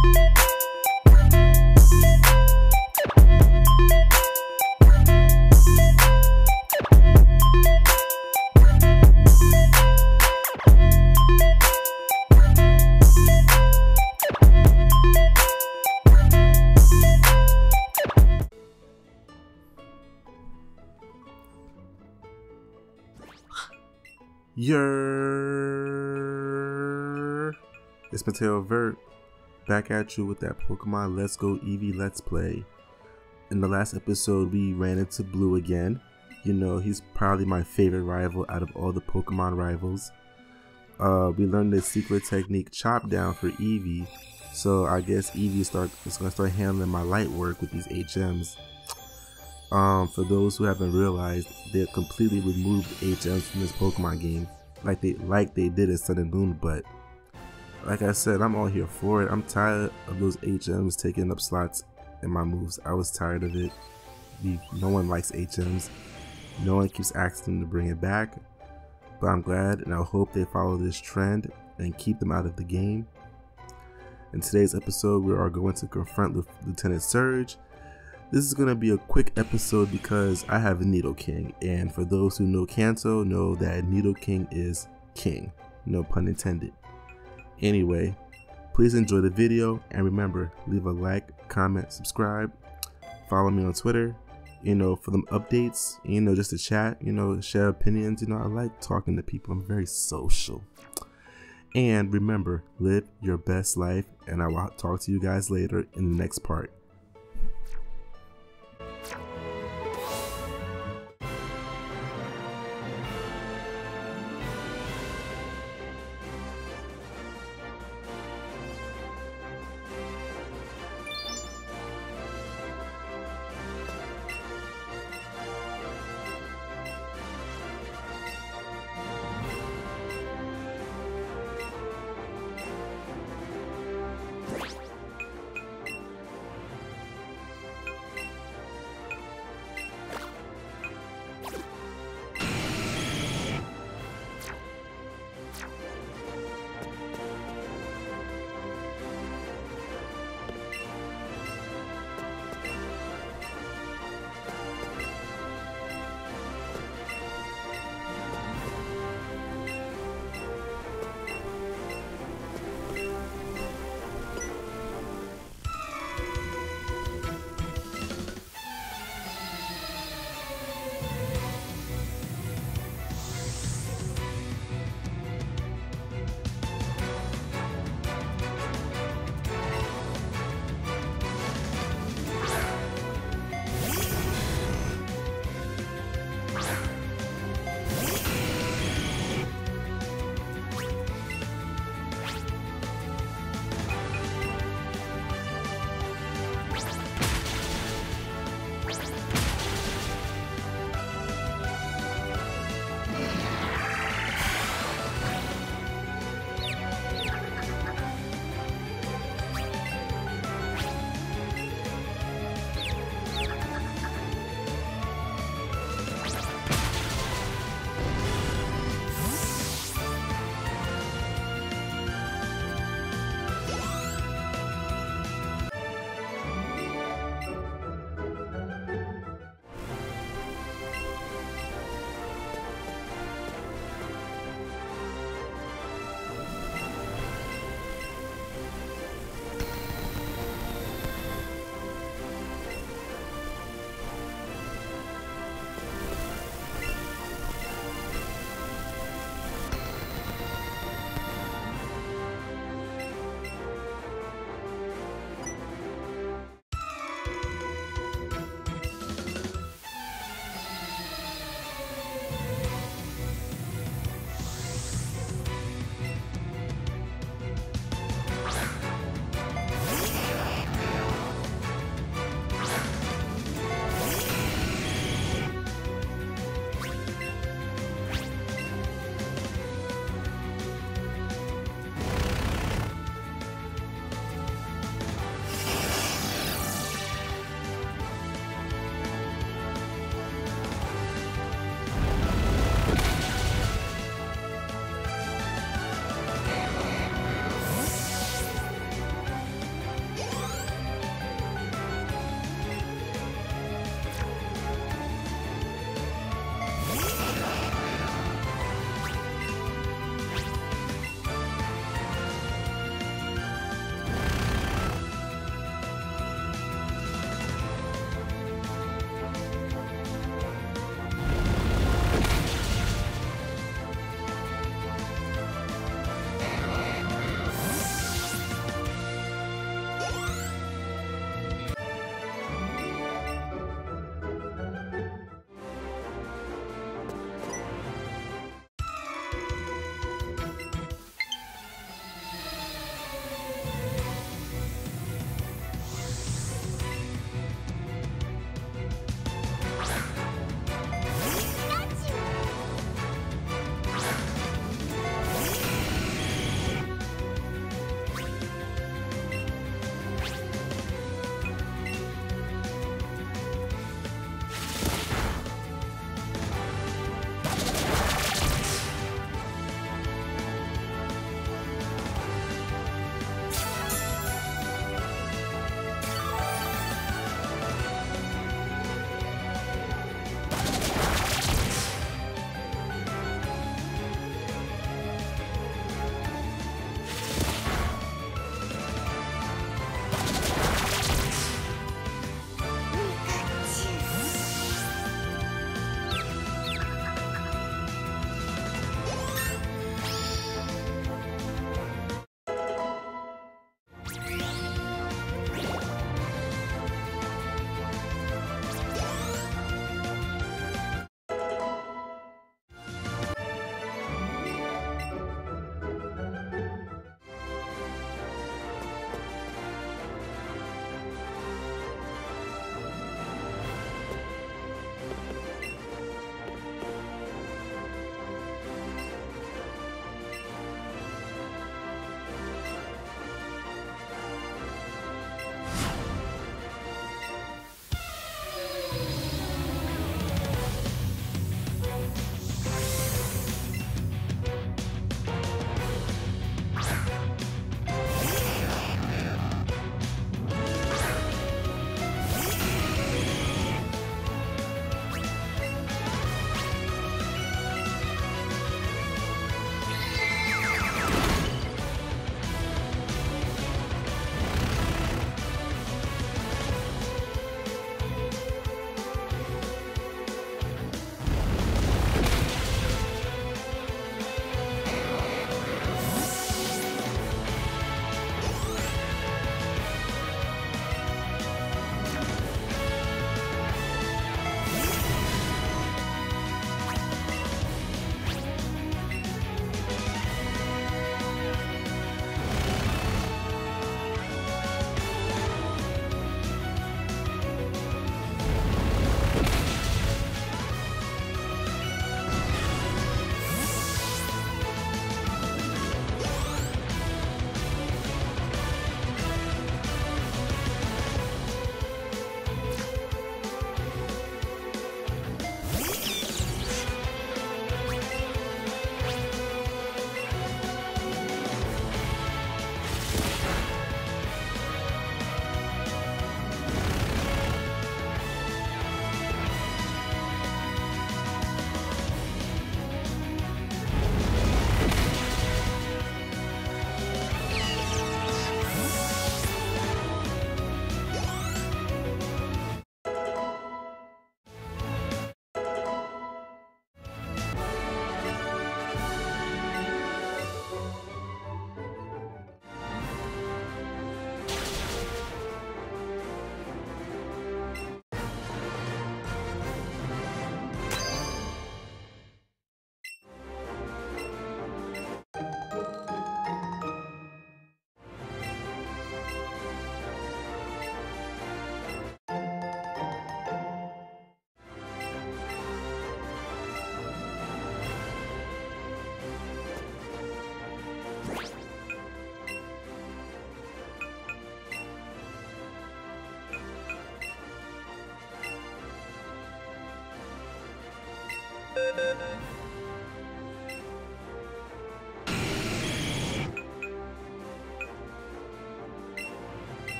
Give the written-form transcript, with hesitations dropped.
It's Mateo Vert, back at you with that Pokemon Let's Go Eevee Let's Play. In the last episode, we ran into Blue again. You know, he's probably my favorite rival out of all the Pokemon rivals. We learned the secret technique Chop Down for Eevee, so I guess Eevee is going to start handling my light work with these HMs. For those who haven't realized, they completely removed HMs from this Pokemon game, like they did in Sun and Moon. But like I said, I'm all here for it. I'm tired of those HMs taking up slots in my moves. I was tired of it. No one likes HMs. No one keeps asking them to bring it back. But I'm glad, and I hope they follow this trend and keep them out of the game. In today's episode, we are going to confront Lieutenant Surge. This is going to be a quick episode because I have a Nidoking, and for those who know Kanto, know that Nidoking is king. No pun intended. Anyway, please enjoy the video, and remember, leave a like, comment, subscribe, follow me on Twitter, you know, for them updates, you know, just to chat, you know, share opinions. You know, I like talking to people. I'm very social. And remember, live your best life, and I will talk to you guys later in the next part.